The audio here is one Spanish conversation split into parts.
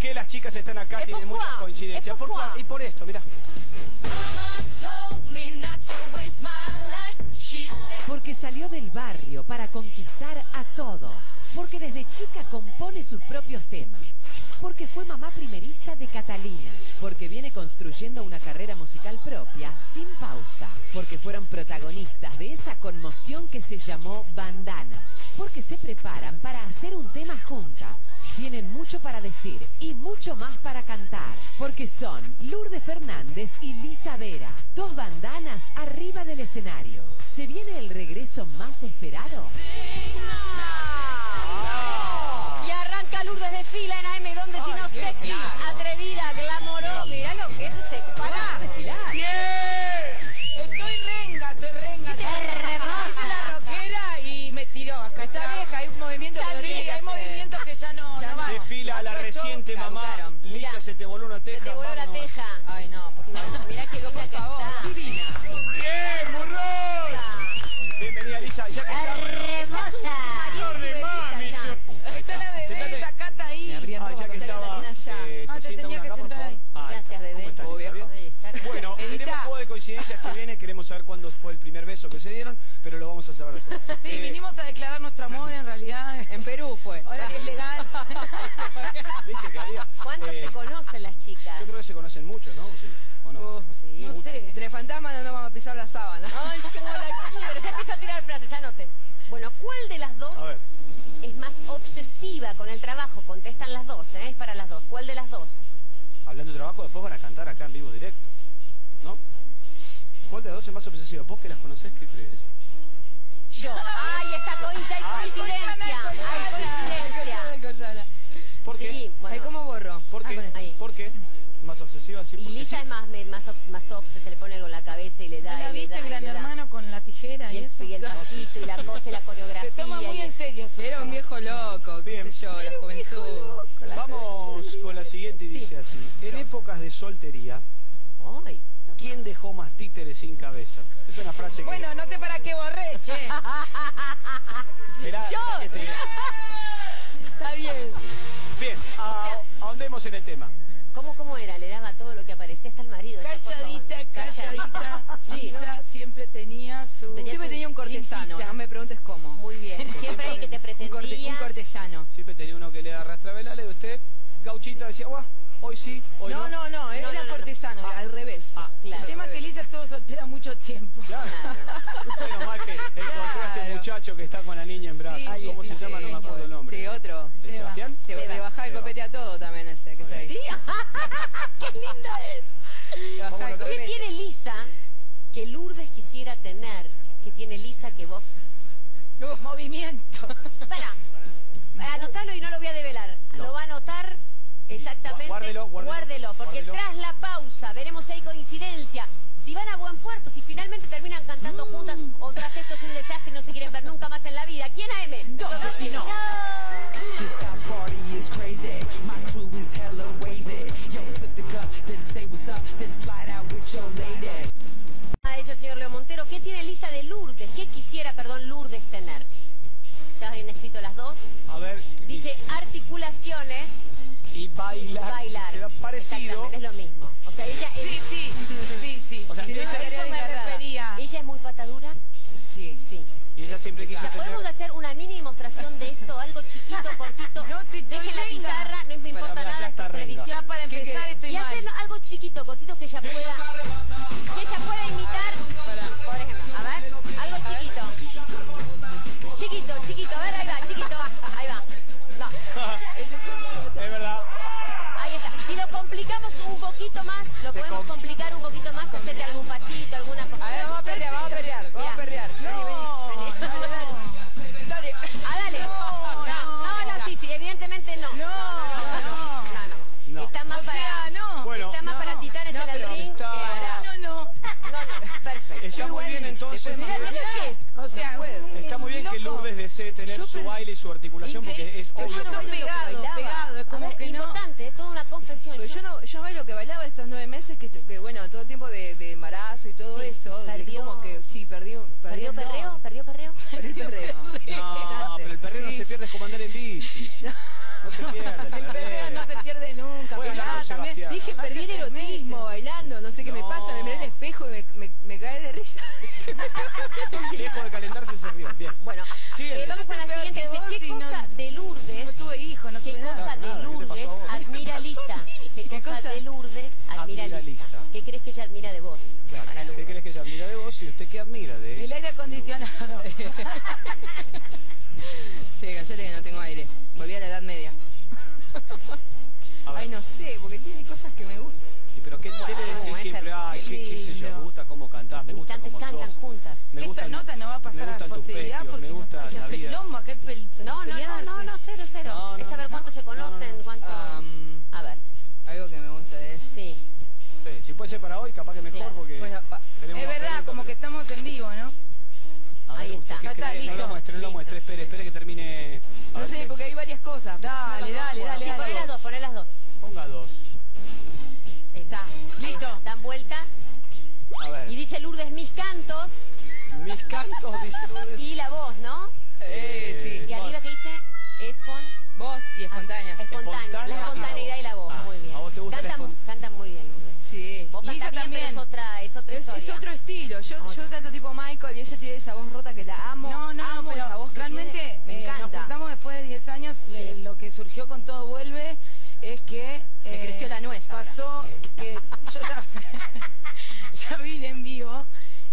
qué las chicas están acá? Tienen muchas coincidencias. Y por esto, mirá. Porque salió del barrio para conquistar a todos. Porque desde chica compone sus propios temas. Porque fue mamá primeriza de Catalina. Porque viene construyendo una carrera musical propia sin pausa. Porque fueron protagonistas de esa conmoción que se llamó Bandana. Porque se preparan para hacer un tema juntas. Tienen mucho para decir y mucho más para cantar. Porque son Lourdes Fernández y Lisa Vera. Dos bandanas arriba del escenario. ¿Se viene el regreso más esperado? Y arranca Lourdes de fila en AM, donde si no sexy, atrevida, glamorosa. Mirá lo que es ese. Pará. Estoy renga. Hice la rockera y me tiró acá. Está vieja, hay un movimiento que no tiene que hay hacer. movimientos que ya no van. Desfila a la reciente mamá. Lisa, se te voló una teja. Se te voló la teja. Ay, no, por favor. Mirá qué loca que está. Divina. ¡Bien, burrón! Bienvenida, Lisa. Ya que está. Hermosa. Ahí está la bebé, esa Cata ahí. Ya que estaba. te Se sienta tenía una que acá, por sentar favor. ahí. Gracias, bebé. ¿Cómo está, Lisa? ¿Bien? Bueno, tenemos juego de coincidencias que viene. Queremos saber cuándo fue el primer beso que se dieron, pero lo vamos a saber después. Sí, vinimos a declarar nuestro amor en realidad. En Perú fue. Ahora que es legal. ¿Viste que había? ¿Cuánto se conocen las chicas? Yo creo que se conocen mucho, ¿no? ¿Sí? ¿O no? Sí. No sé. Entre fantasmas no nos vamos a pisar la sábana. Ay, cómo la quiero. Ya empiezo a tirar frases, anoten. Bueno, ¿cuál de las dos A ver. es más obsesiva con el trabajo? Contestan las dos, ¿eh? Es para las dos. ¿Cuál de las dos? Hablando de trabajo, después van a cantar acá en vivo directo, ¿no? ¿Cuál de las dos es más obsesiva? ¿Vos que las conocés, qué crees? Yo. Ay, está coincidencia. Hay coincidencia. ¿Por qué? Sí, bueno. ¿Cómo borro? ¿Por qué? Ahí. ¿Por qué? ¿Más obsesiva? Sí, Y porque Lisa sí. es más obse, se le pone algo en la cabeza y le da. ¿La y le viste, da, y Gran le da. Hermano, con la tijera Y y eso? el pasito y la cosa y la coreografía. Se toma muy y en serio su Era un viejo loco, qué Bien. sé yo, la juventud. Vamos con la siguiente y dice así. En épocas de soltería, Ay. ¿quién dejó más títeres sin cabeza? Es una frase que... Bueno, no sé para qué borré, che. Esperá, yo. que te- Está bien. Bien, ahondemos en el tema. ¿Cómo era? Le daba todo lo que aparecía hasta el marido. Calladita. Sí. Lisa siempre tenía su... Siempre tenía un cortesano, limpita. no me preguntes cómo. Muy bien. Siempre hay que te pretendía. Un cortesano. Siempre tenía uno que le arrastra velales, usted, gauchita, decía, guau, hoy sí, hoy no. No, él era cortesano, al revés. Claro. El tema es que Lisa estuvo soltera mucho tiempo. Claro. Menos mal que encontró a este muchacho que está con la niña en brazos. Sí, ¿Cómo se llama? No me acuerdo el nombre. Sí, otro. ¿De Seba. Sebastián? Le bajaba el copete a todo también ese que está ahí. ¿Sí? ¡Qué linda es! Le bajaba el ¿Qué copete. tiene Lisa que Lourdes quisiera tener? ¿Qué tiene Lisa que vos... Movimiento. Para, anotalo y no lo voy a develar. No. Lo va a anotar exactamente. Guárdelo, porque guárdelo. tras la pausa veremos si hay coincidencia. Si van a buen puerto, si finalmente terminan cantando juntas o tras esto es un desastre y no se quieren ver nunca más en la vida. ¿Quién AM? ¿Dónde si no? This house party is crazy. My crew is hella wavy. Yo, slip the cup, then say what's up, then slide out with your lady. Ha dicho el señor Leo Montero. ¿Qué tiene Lisa de Lourdes? ¿Qué quisiera, Lourdes tener? ¿Ya habían escrito las dos? A ver. Dice articulaciones Y bailar. Será parecido. Exactamente, es lo mismo. O sea, ella es... Sí. O sea, Si no, ella- a eso me refería. ¿Ella es muy patadura? Sí. Sí. Y ella siempre quiso tener... ¿Podemos hacer una mini demostración de esto? Algo chiquito, cortito. No, estoy Dejen la renga. pizarra, no me importa Bueno, ya nada, está esto es renga. televisión. Ya para empezar estoy Y mal. hacer algo chiquito, cortito que ella pueda imitar. Por ejemplo, a ver, algo chiquito. Chiquito, a ver, ahí va, chiquito, ahí va. No. Es verdad. Ahí está. Si lo complicamos un poquito más, lo podemos complicar un poquito más, hacerle algún pasito, alguna cosa. A ver, vamos a perrear. Vení. Dale. Ah, dale. No, sí, evidentemente no. No. Está más O para... sea, no. Bueno. Está más para titanes en el ring. está- No. No, perfecto. Está muy bien entonces. Mirá qué es. O sea, Está muy bien que Lourdes desee tener su baile y su articulación porque es Yo obvio no que... pegado, es A como ver, que no. importante, toda una confesión. Pero yo bailo que bailaba estos 9 meses que bueno, todo el tiempo de embarazo y todo Sí, eso. perdió- Como que sí, perdí ¿Perdió perreo? Perdí perreo. No, pero el perreo no se pierde, es como andar en bici. No se pierde el El perreo perreo. no se pierde nunca. Lejos de calentarse se rió. Bien. Bueno, Siguiente. vamos con la Peor siguiente. que Dice, vos, ¿qué si no- cosa de Lourdes? No tuve hijos, no ¿Qué tuve cosa nada. de Nada, ¿qué te Lourdes pasó a vos? admira Lisa? ¿Qué ¿Qué cosa cosa? de Lourdes admira Admira Lisa? Lisa. ¿Qué crees que ella admira de vos? Claro. Para ¿Qué Lourdes. crees que ella admira de vos y usted qué admira de El aire acondicionado. Sí, cállate que no tengo aire. Volví a la Edad Media. A ver. Ay, no sé, porque tiene cosas que me gustan. ¿Y pero qué le decís es siempre? hermoso. Ay, qué sé yo, Lindo. me gusta cómo cantás, me En gusta instantes cómo cantan sos. juntas. Me Esta gustan- nota no va a pasar me a la gustan tus posteridad pegios, porque me gusta no, la hace vida. quilombo, acá No, cero. No, es saber no. cuánto se conocen, cuánto... A ver, Algo que me gusta es... sí. Sí, si puede ser para hoy, capaz que mejor Claro. porque Bueno, tenemos Es más verdad, preguntas, como que pero- estamos en vivo, ¿no? A ver, Ahí ¿usted está. qué Ya está, cree? No listo. lo muestre, no lo muestre. Espere que termine. A no ver sé, si- porque hay varias cosas. Dale. Sí, poné las dos. Ponga dos. Está. Listo. Dan vuelta. A ver. Y dice Lourdes, mis cantos Mis cantos, dice Lourdes. y la voz, ¿no? Sí. Y arriba que dice, es con... Vos y espontánea. Espontánea. La espontaneidad y la voz. Ah, Muy bien. ¿a vos te gusta la Cantan muy bien, Lourdes. Sí. Vos Lisa cantás bien, también. pero es otra historia. Es otro estilo. Yo canto tipo Michael y ella tiene esa voz rota que la amo. No, amo pero esa voz que realmente tiene. Me nos encanta. juntamos después de 10 años. Sí. Lo que surgió con Todo Vuelve es que... Me creció la nuez ahora. Pasó que yo ya vine en vivo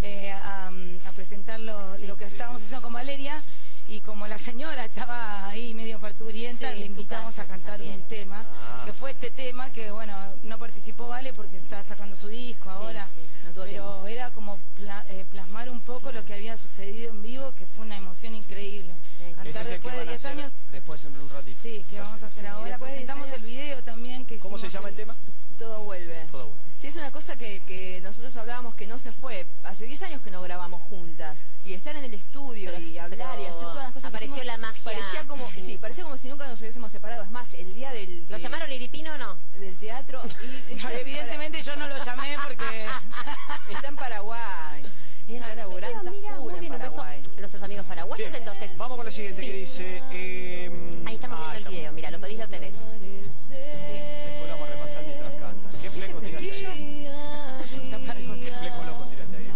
a presentar lo que estábamos haciendo con Valeria. Y como la señora estaba ahí medio parturienta, Sí, le en su invitamos casa a cantar también. un tema, Ah. que fue este tema, que bueno, no participó Vale porque está sacando su disco Sí, ahora, sí, no tuvo pero tiempo. era como plasmar un poco lo que había sucedido en vivo, que fue una emoción increíble. Sí. Ese Cantar es el que después de van a 10 hacer años, después en un ratito. sí, que vamos a hacer Sí, ahora. después de 10 Presentamos años. el video también. Que ¿Cómo se hicimos llama el tema? Todo vuelve. Todo bueno. Sí, es una cosa que nosotros hablábamos que no se fue. Hace 10 años que no grabamos juntas. Y estar en el estudio Pero- y hablar y pero hacer todas las cosas que apareció hicimos, la magia Parecía como, sí, infinita. parecía como si nunca nos hubiésemos separado. Es más, el día ¿Lo llamaron Iripino o no? del teatro... Evidentemente yo no lo llamé porque... Está en Paraguay. Está laburando, está Mira, full muy en bien, un beso Paraguay. a nuestros amigos paraguayos Bien, entonces. vamos con la siguiente Sí. que dice. Ahí estamos viendo el video, mira, lo pedís, lo tenés. Después lo vamos a repasar mientras cantan. ¿Qué fleco tiraste ahí? Está para ¿Qué contar. fleco loco tiraste ahí?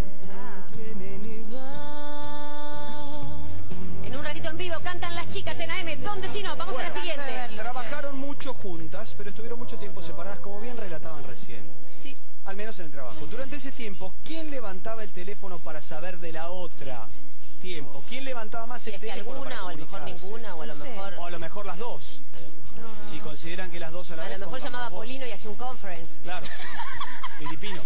En un ratito en vivo cantan las chicas en AM. ¿Dónde si no? Vamos a la Bueno. siguiente. Trabajaron mucho juntas, pero estuvieron mucho tiempo separadas, como bien relataban recién. Sí. Al menos en el trabajo. Durante ese tiempo, ¿quién levantaba el teléfono para saber de la otra? Tiempo. ¿Quién levantaba más Si el es que teléfono para alguna, o a lo mejor comunicarse? ninguna, o a lo No sé. mejor... O a lo mejor las dos. Si consideran que las dos a la A vez. lo mejor pongamos llamaba a vos. Polino y hacía un conference. Claro. Filipino.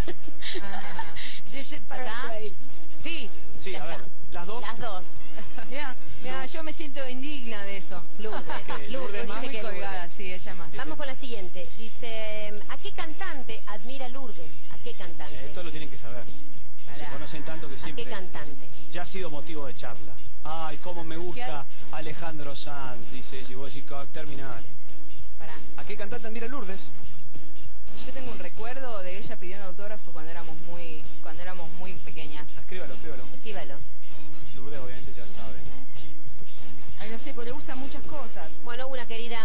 ¿Acá? Sí, Sí, a ver. Las dos. Las dos. mirá. Mira, yo me siento indigna de eso. Lourdes. ¿Qué? ¿Lourdes más? Muy que colgada, Lourdes. sí, ella más. Vamos con la siguiente. Dice, ¿a qué cantante admira Lourdes? ¿A qué cantante? Esto lo tienen que saber. Se Pará. conocen tanto que ¿A siempre qué cantante? ya ha sido motivo de charla. Ay, cómo me gusta Alejandro Sanz, dice, si vos decís terminal. Pará. ¿A qué cantante admira Lourdes? Yo tengo un recuerdo de ella pidiendo autógrafo cuando éramos muy pequeñas. Escríbalo. Escríbalo. Lourdes obviamente ya sabe. Ay, no sé, pero le gustan muchas cosas. Bueno, una querida.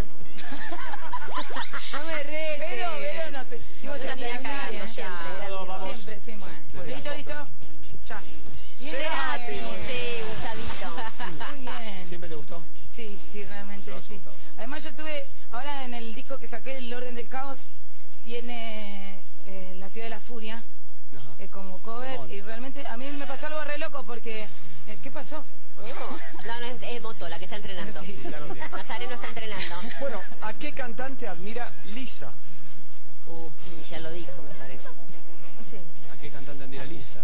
No me retes. Pero no te... Digo, No te la tenía tenía cagando cagando ya. siempre. Todos vamos. Siempre. Bueno. Listo, ya. Cerati. Sí, Gustavito. Muy bien. ¿Siempre te gustó? Sí, realmente Te sí. gustó. Además yo tuve, ahora en el disco que saqué, El Orden del Caos, tiene La Ciudad de la Furia Ajá. como cover Demon. y realmente a mí me pasó algo re loco porque... ¿Qué pasó? No, es Moto la que está entrenando. Sí. Claro que. Nazareno está entrenando. Bueno, ¿a qué cantante admira Lisa? Ya lo dijo, me parece. Sí. ¿A qué cantante admira Lisa?